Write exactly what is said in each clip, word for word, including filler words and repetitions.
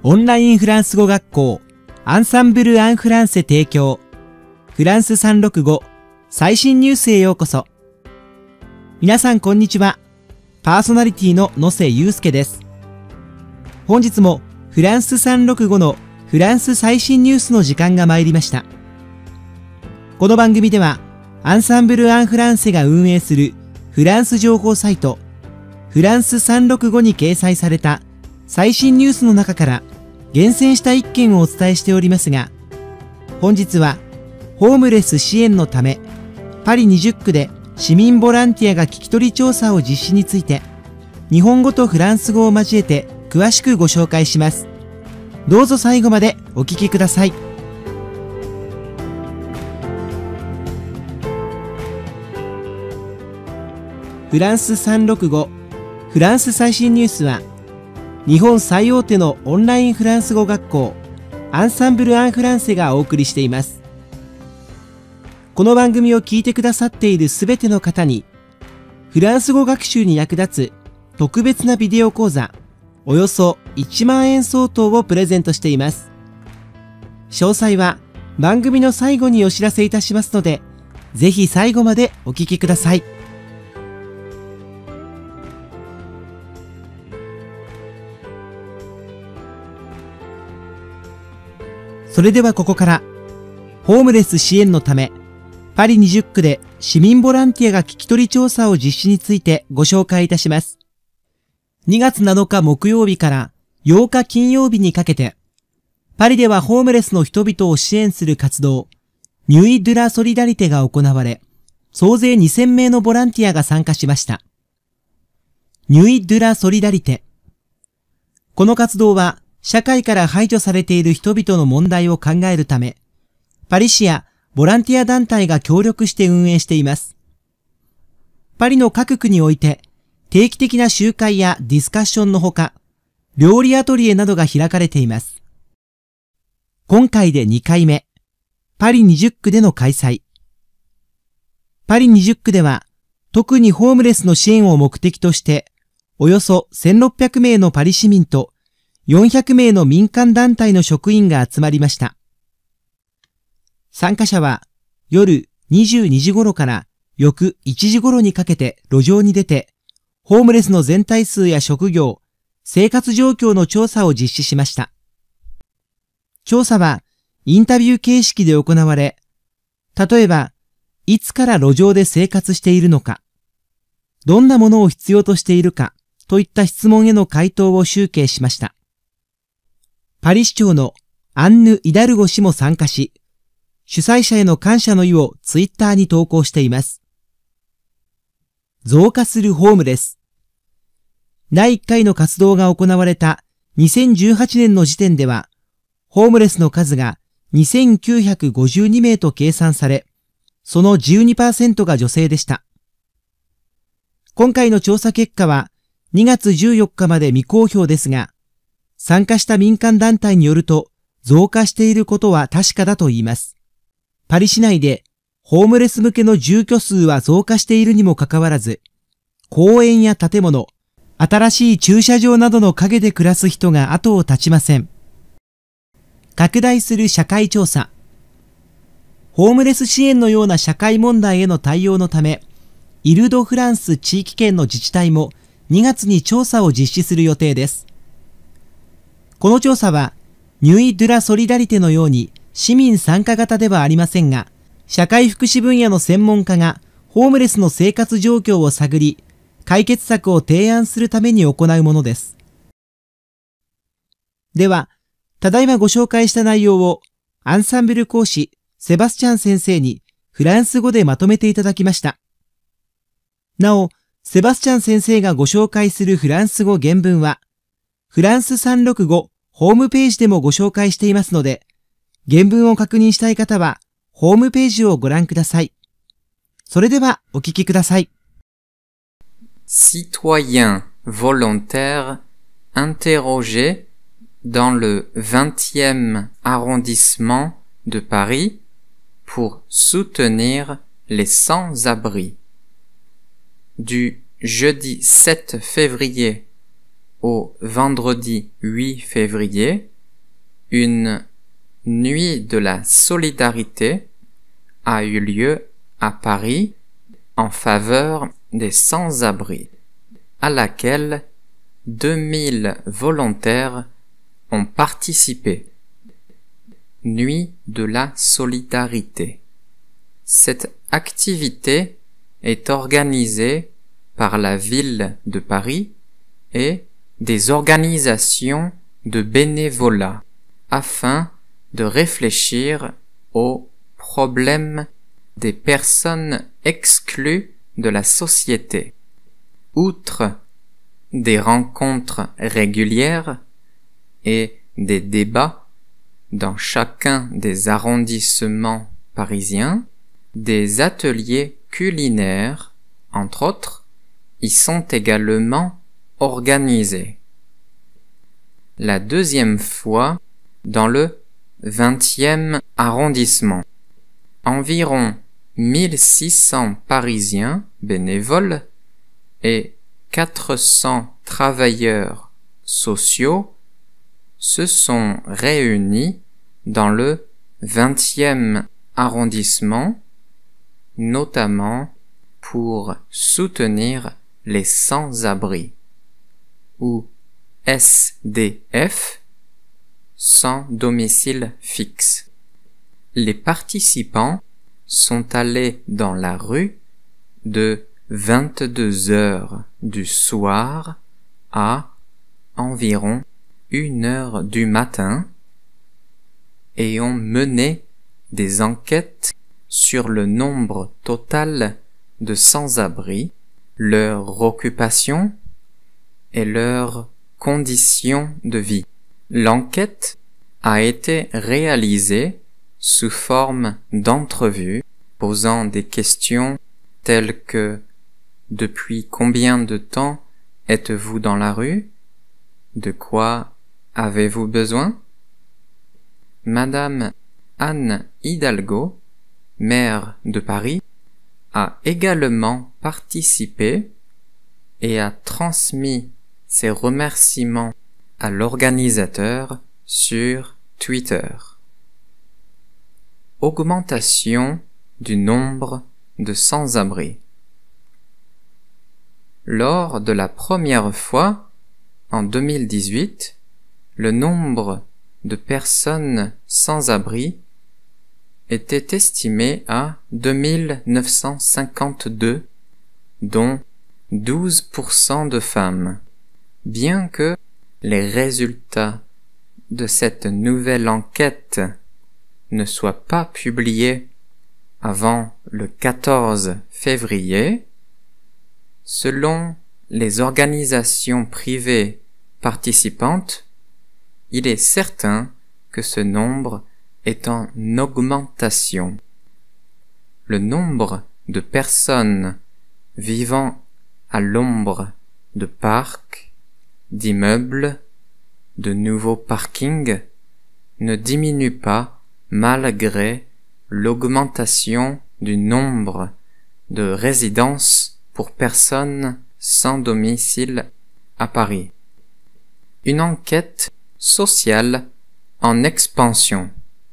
オンラインフランス語学校アンサンブル・アン・フランセ提供フランスさんろくご最新ニュースへようこそ。皆さんこんにちは。パーソナリティの野瀬祐介です。本日もフランスさんろくごのフランス最新ニュースの時間が参りました。この番組ではアンサンブル・アン・フランセが運営するフランス情報サイトフランスさんろくごに掲載された最新ニュースの中から厳選した一件をお伝えしておりますが、本日はホームレス支援のためパリにじゅっくで市民ボランティアが聞き取り調査を実施について日本語とフランス語を交えて詳しくご紹介します。どうぞ最後までお聞きください。フランスさんろくごフランス最新ニュースは日本最大手のオンラインフランス語学校アンサンブル・アン・フランセがお送りしています。この番組を聞いてくださっているすべての方にフランス語学習に役立つ特別なビデオ講座およそいちまんえん相当をプレゼントしています。詳細は番組の最後にお知らせいたしますので、ぜひ最後までお聞きください。それではここからホームレス支援のためパリにじゅっくで市民ボランティアが聞き取り調査を実施についてご紹介いたします。にがつなのか木曜日からようか金曜日にかけてパリではホームレスの人々を支援する活動ニュイ・ドゥ・ラ・ソリダリテが行われ、総勢にせんめいのボランティアが参加しました。ニュイ・ドゥ・ラ・ソリダリテ。この活動は社会から排除されている人々の問題を考えるため、パリ市やボランティア団体が協力して運営しています。パリの各区において、定期的な集会やディスカッションのほか、料理アトリエなどが開かれています。今回でにかいめ、パリにじゅっくでの開催。パリにじゅっくでは、特にホームレスの支援を目的として、およそせんろっぴゃくめいのパリ市民と、よんひゃくめいの民間団体の職員が集まりました。参加者は夜にじゅうにじ頃から翌いちじ頃にかけて路上に出て、ホームレスの全体数や職業、生活状況の調査を実施しました。調査はインタビュー形式で行われ、例えば、いつから路上で生活しているのか、どんなものを必要としているかといった質問への回答を集計しました。パリ市長のアンヌ・イダルゴ氏も参加し、主催者への感謝の意をツイッターに投稿しています。増加するホームレス。だいいっかいの活動が行われたにせんじゅうはちねんの時点では、ホームレスの数がにせんきゅうひゃくごじゅうにめいと計算され、その じゅうにパーセント が女性でした。今回の調査結果はにがつじゅうよっかまで未公表ですが、参加した民間団体によると増加していることは確かだと言います。パリ市内でホームレス向けの住居数は増加しているにもかかわらず、公園や建物、新しい駐車場などの陰で暮らす人が後を絶ちません。拡大する社会調査。ホームレス支援のような社会問題への対応のため、イル・ド・フランス地域圏の自治体もにがつに調査を実施する予定です。この調査は、ニュイ・ドゥ・ラ・ソリダリテのように市民参加型ではありませんが、社会福祉分野の専門家がホームレスの生活状況を探り、解決策を提案するために行うものです。では、ただいまご紹介した内容をアンサンブル講師セバスチャン先生にフランス語でまとめていただきました。なお、セバスチャン先生がご紹介するフランス語原文は、フランスさんろくごホームページでもご紹介していますので、原文を確認したい方は、ホームページをご覧ください。それではお聞きください。 Citoyens volontaires interrogés dans le vingtième arrondissement de Paris pour soutenir les sans-abri. Du jeudi sept février au vendredi huit février une nuit de la solidarité a eu lieu à Paris en faveur des sans-abri, à laquelle deux mille volontaires ont participé. Nuit de la solidarité. Cette activité est organisée par la ville de Paris et des organisations de bénévolat afin de réfléchir aux problèmes des personnes exclues de la société. Outre des rencontres régulières et des débats dans chacun des arrondissements parisiens, des ateliers culinaires, entre autres, y sont également organisés. La deuxième fois dans le vingtième arrondissement. Environ mille six cents Parisiens bénévoles et quatre cents travailleurs sociaux se sont réunis dans le vingtième arrondissement, notamment pour soutenir les sans-abri, ou S D F, sans domicile fixe. Les participants sont allés dans la rue de vingt-deux heures du soir à environ une heure du matin et ont mené des enquêtes sur le nombre total de sans-abri, leur occupation et leurs conditions de vie. L'enquête a été réalisée sous forme d'entrevues posant des questions telles que « Depuis combien de temps êtes-vous dans la rue ? De quoi avez-vous besoin ?» Madame Anne Hidalgo, maire de Paris, a également participé et a transmis ses remerciements à l'organisateur sur Twitter. Augmentation du nombre de sans-abri. Lors de la première fois, en deux mille dix-huit, le nombre de personnes sans abri était estimé à deux mille neuf cent cinquante-deux, dont douze pour cent de femmes. Bien que les résultats de cette nouvelle enquête ne soient pas publiés avant le quatorze février, selon les organisations privées participantes, il est certain que ce nombre est en augmentation. Le nombre de personnes vivant à l'ombre de parcs, d'immeubles, de nouveaux parkings ne diminue pas malgré l'augmentation du nombre de résidences pour personnes sans domicile à Paris. Une enquête sociale en expansion.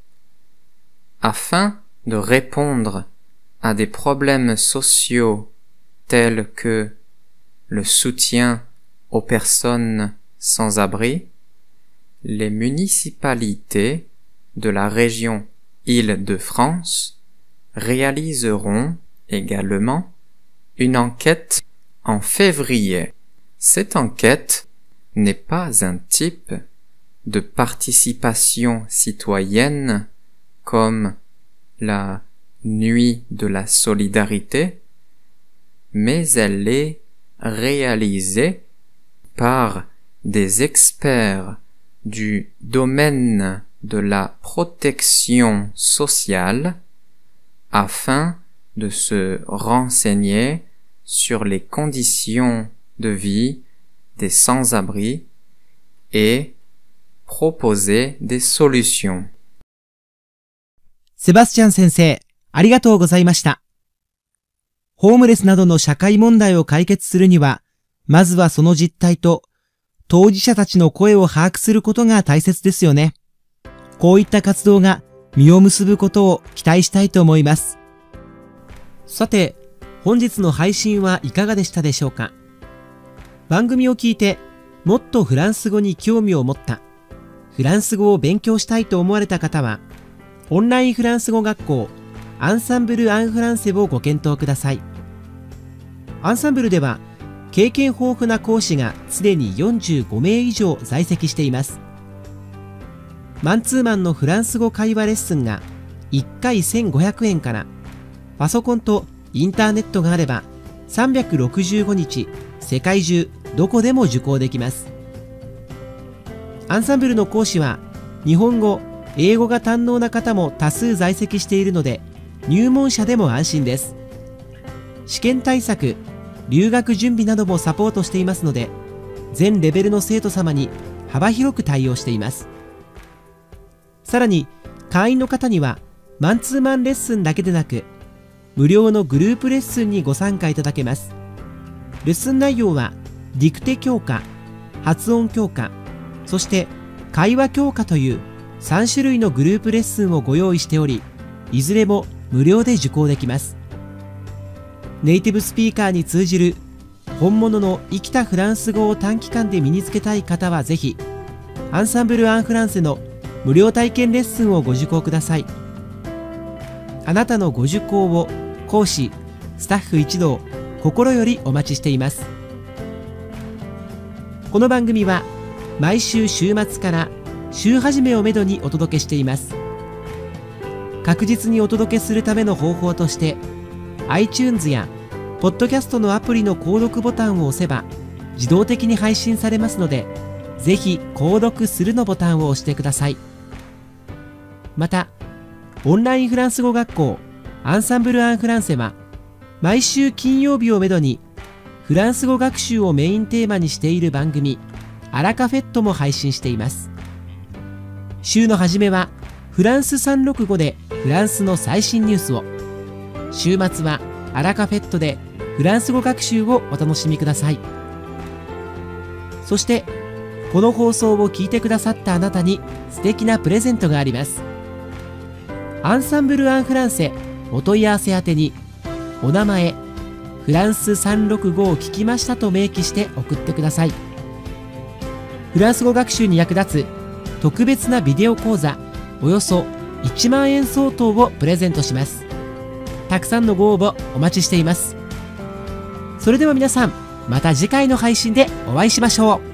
Afin de répondre à des problèmes sociaux tels que le soutien aux personnes sans abri, les municipalités de la région Île-de-France réaliseront également une enquête en février. Cette enquête n'est pas un type de participation citoyenne comme la nuit de la solidarité, mais elle est réalisée par des experts du domaine de la protection sociale afin de se renseigner sur les conditions de vie des sans-abri et proposer des solutions. セバスチャン先生、ありがとうございました。ホームレスなどの社会問題を解決するには、まずはその実態と当事者たちの声を把握することが大切ですよね。 こういった活動が実を結ぶことを期待したいと思います。さて、本日の配信はいかがでしたでしょうか。番組を聞いてもっとフランス語に興味を持った、フランス語を勉強したいと思われた方は、オンラインフランス語学校アンサンブル・アン・フランセをご検討ください。アンサンブルでは経験豊富な講師がすでによんじゅうごめい以上在籍しています。マンツーマンのフランス語会話レッスンがいっかいせんごひゃくえんから、パソコンとインターネットがあればさんびゃくろくじゅうごにち世界中どこでも受講できます。アンサンブルの講師は日本語、英語が堪能な方も多数在籍しているので、入門者でも安心です。試験対策、留学準備などもサポートしていますので、全レベルの生徒様に幅広く対応しています。さらに会員の方にはマンツーマンレッスンだけでなく、無料のグループレッスンにご参加いただけます。レッスン内容はディクテ強化、発音強化、そして会話強化というさんしゅるいのグループレッスンをご用意しており、いずれも無料で受講できます。ネイティブスピーカーに通じる本物の生きたフランス語を短期間で身につけたい方はぜひ、アンサンブル・アン・フランセの無料体験レッスンをご受講ください。あなたのご受講を講師、スタッフ一同心よりお待ちしています。この番組は毎週週末から週始めをめどにお届けしています。確実にお届けするための方法として、 iTunes やポッドキャストのアプリの購読ボタンを押せば自動的に配信されますので、ぜひ購読するのボタンを押してください。また、オンラインフランス語学校アンサンブル・アン・フランセは毎週金曜日をめどにフランス語学習をメインテーマにしている番組アラカフェットも配信しています。週の初めはフランスさんろくごでフランスの最新ニュースを、週末はアラカフェットでフランス語学習をお楽しみください。そしてこの放送を聞いてくださったあなたに素敵なプレゼントがあります。アンサンブル・アン・フランセお問い合わせ宛てにお名前、フランスさんろくごを聞きましたと明記して送ってください。フランス語学習に役立つ特別なビデオ講座およそいちまんえん相当をプレゼントします。たくさんのご応募お待ちしています。それでは皆さん、また次回の配信でお会いしましょう。